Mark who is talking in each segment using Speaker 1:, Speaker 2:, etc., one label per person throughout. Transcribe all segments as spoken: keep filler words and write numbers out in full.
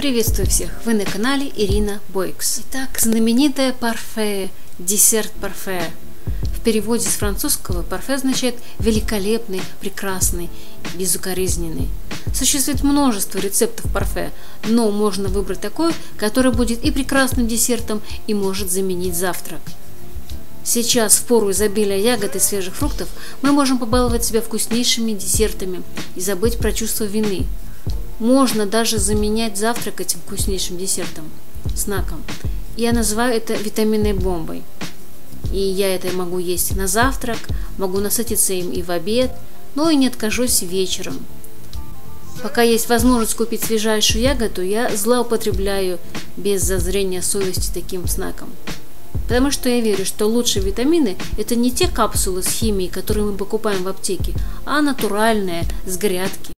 Speaker 1: Приветствую всех! Вы на канале Ирина Бойкс. Итак, знаменитое парфе, десерт парфе. В переводе с французского парфе означает великолепный, прекрасный, безукоризненный. Существует множество рецептов парфе, но можно выбрать такой, который будет и прекрасным десертом, и может заменить завтрак. Сейчас, в пору изобилия ягод и свежих фруктов, мы можем побаловать себя вкуснейшими десертами и забыть про чувство вины. Можно даже заменять завтрак этим вкуснейшим десертом, снаком. Я называю это витаминной бомбой. И я это могу есть на завтрак, могу насытиться им и в обед, но и не откажусь вечером. Пока есть возможность купить свежайшую ягоду, я злоупотребляю без зазрения совести таким снаком. Потому что я верю, что лучшие витамины – это не те капсулы с химией, которые мы покупаем в аптеке, а натуральные, с грядки.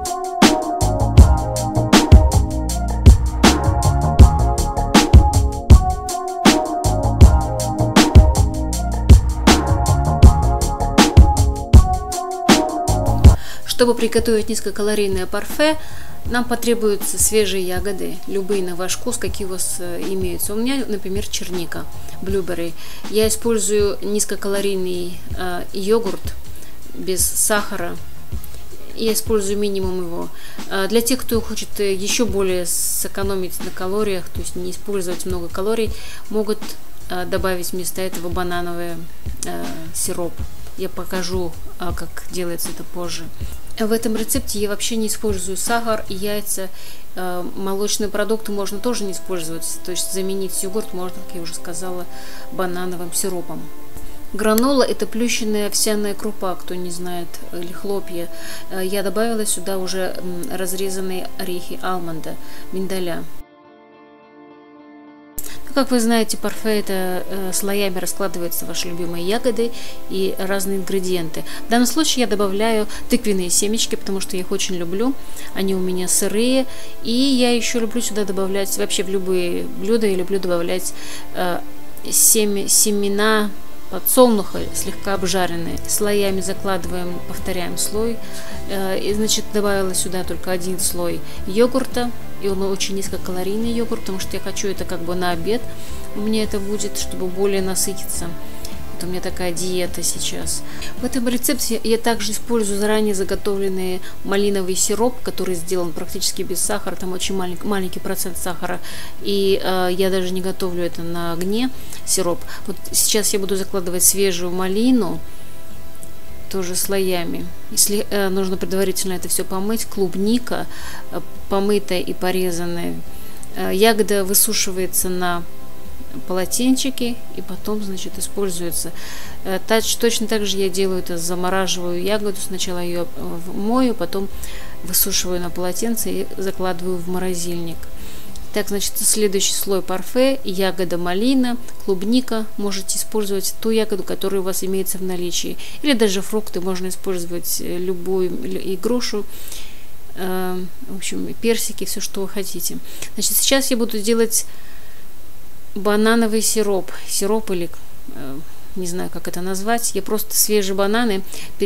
Speaker 1: Чтобы приготовить низкокалорийное парфе, нам потребуются свежие ягоды, любые на ваш вкус, какие у вас имеются. У меня, например, черника, блюберри. Я использую низкокалорийный э, йогурт без сахара. Я использую минимум его. Для тех, кто хочет еще более сэкономить на калориях, то есть не использовать много калорий, могут э, добавить вместо этого банановый э, сироп. Я покажу, как делается это позже. В этом рецепте я вообще не использую сахар и яйца. Молочные продукты можно тоже не использовать. То есть заменить йогурт можно, как я уже сказала, банановым сиропом. Гранола – это плющенная овсяная крупа, кто не знает, или хлопья. Я добавила сюда уже разрезанные орехи алмонда, миндаля. Как вы знаете, парфе – это э, слоями раскладываются ваши любимые ягоды и разные ингредиенты. В данном случае я добавляю тыквенные семечки, потому что я их очень люблю. Они у меня сырые. И я еще люблю сюда добавлять, вообще в любые блюда я люблю добавлять э, семя, семена подсолнуха, слегка обжаренные. Слоями закладываем, повторяем слой. Э, и, значит, добавила сюда только один слой йогурта. И он очень низкокалорийный йогурт, потому что я хочу это как бы на обед. У меня это будет, чтобы более насытиться. Это у меня такая диета сейчас. В этом рецепте я также использую заранее заготовленный малиновый сироп, который сделан практически без сахара. Там очень маленький, маленький процент сахара. И э, я даже не готовлю это на огне, сироп. Вот сейчас я буду закладывать свежую малину, тоже слоями. Если э, нужно предварительно это все помыть, клубника э, помытая и порезанная, э, ягода высушивается на полотенчике и потом, значит, используется. Э, тач, точно так же я делаю это, замораживаю ягоду, сначала ее мою, потом высушиваю на полотенце и закладываю в морозильник. Так, значит, следующий слой парфе, ягода малина, клубника. Можете использовать ту ягоду, которая у вас имеется в наличии. Или даже фрукты, можно использовать любую, и грушу, э, в общем, персики, все, что вы хотите. Значит, сейчас я буду делать банановый сироп. Сироп или, э, не знаю, как это назвать. Я просто свежие бананы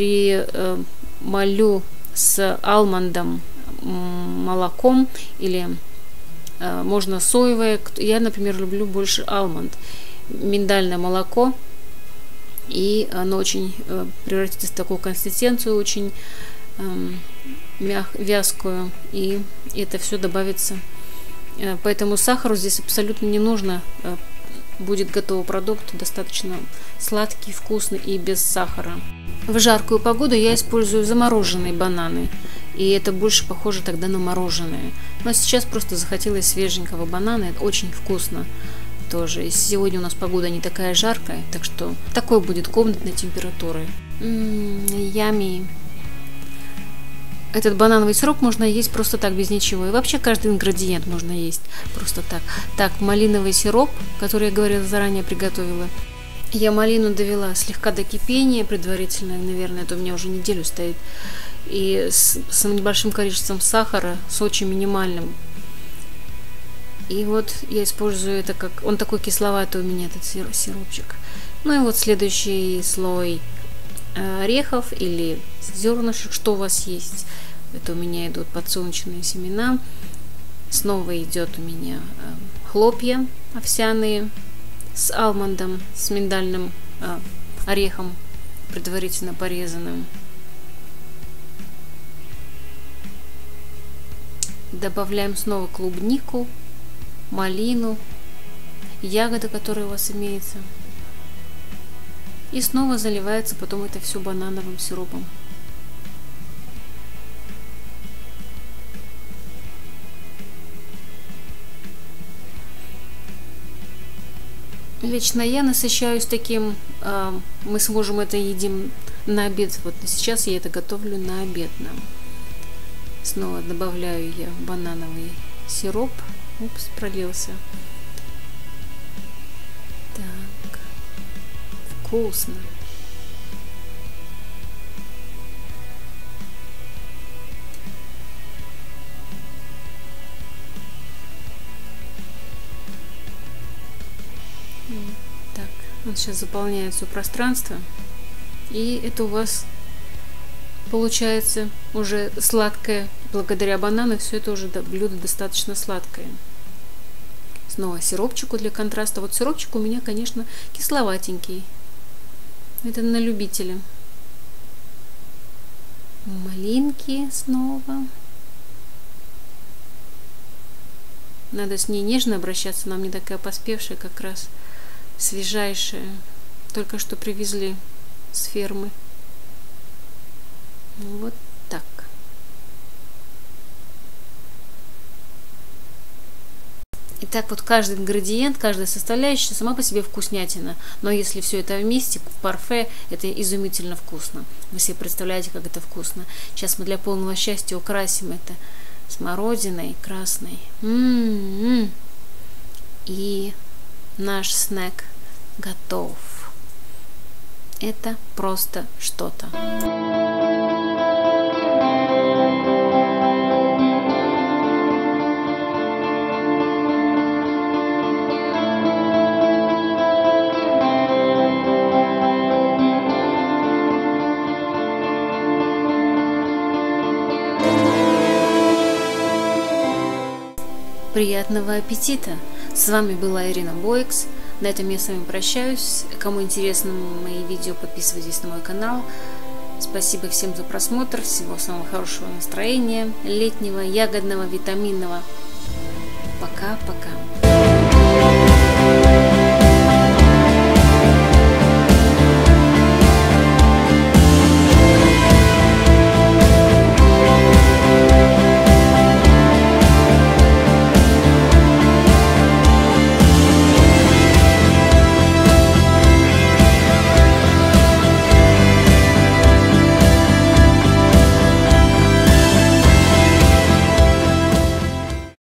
Speaker 1: перемолю с алмондом, молоком или... Можно соевое. Я, например, люблю больше алмонд. Миндальное молоко. И оно очень э, превратится в такую консистенцию, очень э, мяг, вязкую. И это все добавится. Э, поэтому сахару здесь абсолютно не нужно. Э, будет готовый продукт, достаточно сладкий, вкусный и без сахара. В жаркую погоду я использую замороженные бананы. И это больше похоже тогда на мороженое. Но сейчас просто захотелось свеженького банана. Это очень вкусно тоже. И сегодня у нас погода не такая жаркая, так что такой будет комнатной температуры. М-м, ями. Этот банановый сироп можно есть просто так, без ничего. И вообще каждый ингредиент можно есть просто так. Так, малиновый сироп, который я говорила, заранее приготовила. Я малину довела слегка до кипения предварительно. Наверное, это у меня уже неделю стоит. И с, с небольшим количеством сахара, с очень минимальным. И вот я использую это как... Он такой кисловатый у меня, этот сиропчик. Ну и вот следующий слой орехов или зернышек, что у вас есть. Это у меня идут подсолнечные семена. Снова идет у меня хлопья овсяные с алмондом, с миндальным а, орехом, предварительно порезанным. Добавляем снова клубнику, малину, ягоды, которые у вас имеются. И снова заливается потом это все банановым сиропом. Лично я насыщаюсь таким, э, мы с мужем это едим на обед. Вот сейчас я это готовлю на обед нам. Снова добавляю я банановый сироп. Упс, пролился. Так, вкусно. Так, он сейчас заполняет все пространство. И это у вас получается уже сладкое. Благодаря банану все это уже блюдо достаточно сладкое. Снова сиропчику для контраста. Вот сиропчик у меня, конечно, кисловатенький. Это на любителя. Малинки снова. Надо с ней нежно обращаться. Она мне такая поспевшая, как раз свежайшая. Только что привезли с фермы. Вот так. Итак, вот каждый ингредиент, каждая составляющая сама по себе вкуснятина. Но если все это вместе, в парфе, это изумительно вкусно. Вы себе представляете, как это вкусно. Сейчас мы для полного счастья украсим это смородиной красной. М-м-м. И наш снэк готов. Это просто что-то. Приятного аппетита! С вами была Ирина Бойкс. На этом я с вами прощаюсь. Кому интересны мои видео, подписывайтесь на мой канал. Спасибо всем за просмотр. Всего самого хорошего настроения, летнего, ягодного, витаминного. Пока-пока.